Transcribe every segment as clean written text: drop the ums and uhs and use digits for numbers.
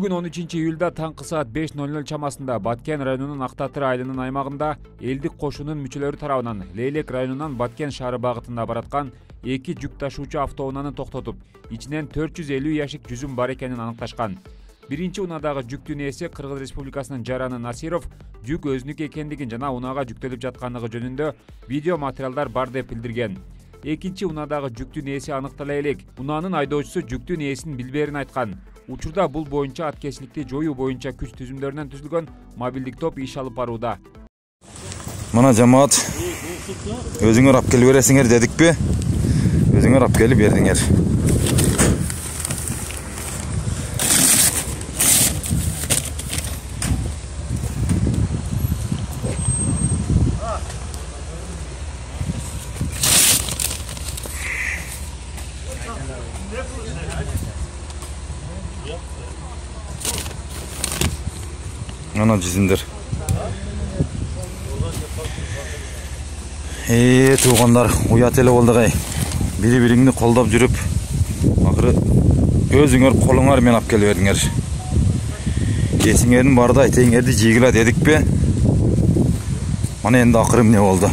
Бүгүн 13 июлда таңкы саат 5:00 чамасында Баткен районунун Актатыр айылынын аймагында элдик кошунун мүчөлөрү тарабынан Лейлек районунан Баткен шаары багытында бараткан 2 жүк ташуучу автоунааны токтотуп, ичинен 450 яшик жүзүм бар экенин аныкташкан. Биринчи унаадагы жүктүн ээси Кыргыз Республикасынын Жараны Насиров жүк өзүнүкү экендигин жана унаага жүктөлүп жаткандыгы жөнүндө видео материалдар бар деп билдирген. Экинчи унаадагы жүктүн ээси аныктала элек, унаанын айдоочусу жүктүн ээсин билбээрин айткан. Учурда бул боюнча аткечиликти жоюу боюнча күч түзүмдөрүнөн түзүлгөн мобилдик топ иш алып барууда. Мына жамаат, өзүңөр алып келип бересиңер дедикпи? Өзүңөр алып келип бердиңер. Ana жүзүмдөр. Туугандар, уят эле болду кай. Бири-бириңди колдоп жүрүп, акыры өзүңөр колуңар менен алып келип бердиңер. Эсиңердин барда айтеңерди жыйгыла дедикпи? Мана энди акыры эмне болду?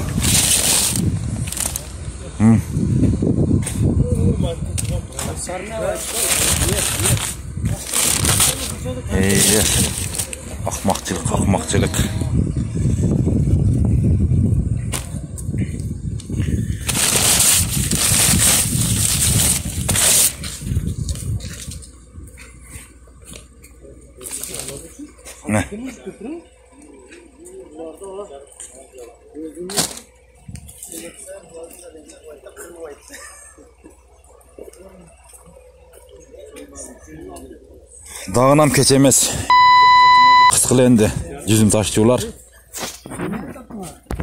Акмакчылык. Ne? Dağınam keçemez. Kıskılı endi. Жүзүм ташчулар.